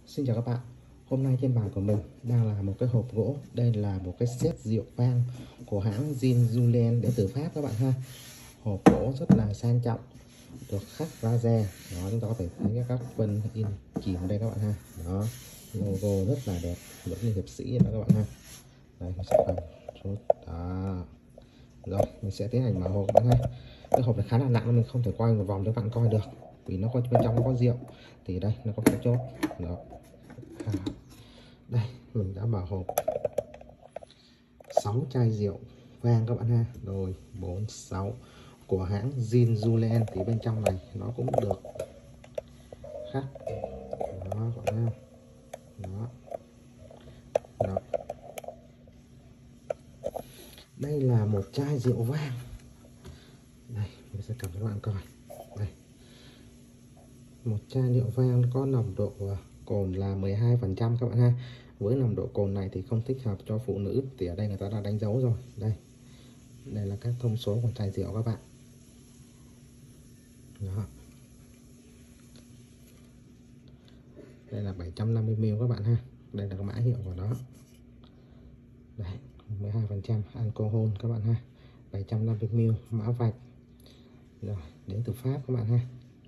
Xin chào các bạn. Hôm nay trên bàn của mình đang là một cái hộp gỗ. Đây là một cái set rượu vang của hãng Jean Julien đến từ Pháp các bạn ha. Hộp gỗ rất là sang trọng, được khắc laser. Đó, chúng ta có thể thấy các vân in chìm đây các bạn ha. Đó, logo rất là đẹp, giống như hiệp sĩ đó các bạn ha. Đây là sản phẩm số đó. Rồi, mình sẽ tiến hành mở hộp các bạn ha. Cái hộp này khá là nặng nên mình không thể quay một vòng cho các bạn coi được, vì nó có bên trong nó có rượu. Thì đây nó có cái chốt. Đó. Đây mình đã mở hộp 6 chai rượu vang các bạn ha. Rồi 4 6 của hãng Jean Julien, thì bên trong này nó cũng được khắc đó các bạn ha. Đó. Đó. Đây là một chai rượu vang. Đây mình sẽ cầm cho các bạn coi. Đây, một chai rượu vang có nồng độ cồn là 12% các bạn ha. Với nồng độ cồn này thì không thích hợp cho phụ nữ, thì ở đây người ta đã đánh dấu rồi. Đây là các thông số của chai rượu các bạn. Đó. Đây là 750ml các bạn ha. Đây là cái mã hiệu của nó. Đây, 12% alcohol các bạn ha. 750ml, mã vạch. Rồi, đến từ Pháp các bạn ha.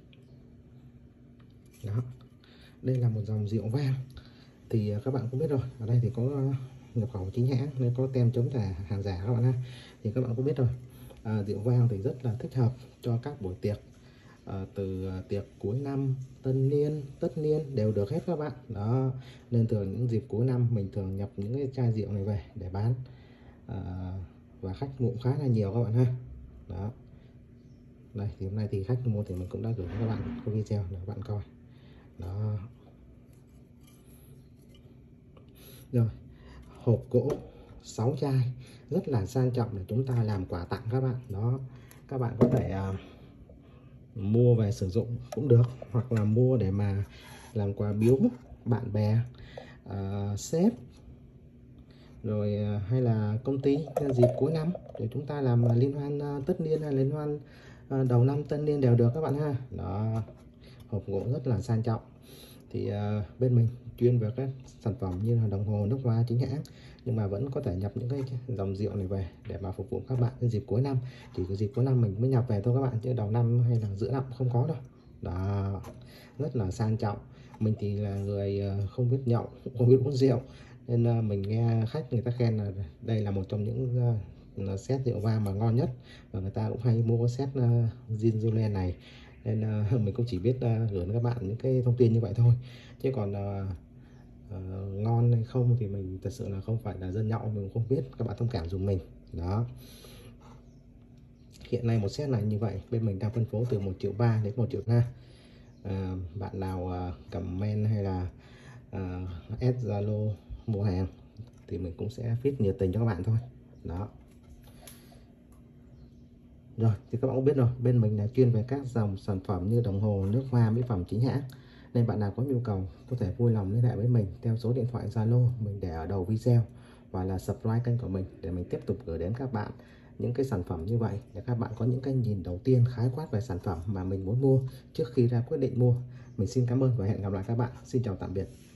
Đó. Đây là một dòng rượu vang. Thì các bạn cũng biết rồi, ở đây thì có nhập khẩu chính hãng nên có tem chống giả hàng giả các bạn ha. Thì các bạn cũng biết rồi, rượu vang thì rất là thích hợp cho các buổi tiệc, từ tiệc cuối năm, tân niên, tất niên đều được hết các bạn. Đó, nên thường những dịp cuối năm mình thường nhập những cái chai rượu này về để bán, và khách cũng khá là nhiều các bạn ha. Đó, đây thì hôm nay thì khách mua thì mình cũng đã gửi cho các bạn cái video để các bạn coi. Đó. Rồi, hộp gỗ 6 chai rất là sang trọng để chúng ta làm quà tặng các bạn. Đó, các bạn có thể mua về sử dụng cũng được, hoặc là mua để mà làm quà biếu bạn bè, sếp, rồi hay là công ty dịp cuối năm để chúng ta làm liên hoan tất niên hay liên hoan đầu năm tân niên đều được các bạn ha. Đó, hộp gỗ rất là sang trọng. Thì bên mình chuyên về các sản phẩm như là đồng hồ nước hoa chính hãng, nhưng mà vẫn có thể nhập những cái dòng rượu này về để mà phục vụ các bạn cái dịp cuối năm. Chỉ có dịp cuối năm mình mới nhập về thôi các bạn, chứ đầu năm hay là giữa năm không có đâu. Đó, rất là sang trọng. Mình thì là người không biết nhậu, không biết uống rượu, nên mình nghe khách người ta khen là đây là một trong những set rượu vang mà ngon nhất, và người ta cũng hay mua set Jean Julien này. Nên mình cũng chỉ biết gửi đến các bạn những cái thông tin như vậy thôi, chứ còn ngon hay không thì mình thật sự là không phải là dân nhậu, mình không biết, các bạn thông cảm dùm mình. Đó, hiện nay một set này như vậy bên mình đang phân phối từ 1,3 triệu đến 1,5 triệu. Bạn nào comment hay là add Zalo mua hàng thì mình cũng sẽ feed nhiệt tình cho các bạn thôi. Đó. Rồi thì các bạn cũng biết rồi, bên mình là chuyên về các dòng sản phẩm như đồng hồ, nước hoa, mỹ phẩm chính hãng, nên bạn nào có nhu cầu có thể vui lòng liên hệ với mình theo số điện thoại Zalo mình để ở đầu video, và là subscribe kênh của mình để mình tiếp tục gửi đến các bạn những cái sản phẩm như vậy, để các bạn có những cái nhìn đầu tiên khái quát về sản phẩm mà mình muốn mua trước khi ra quyết định mua. Mình xin cảm ơn và hẹn gặp lại các bạn. Xin chào tạm biệt.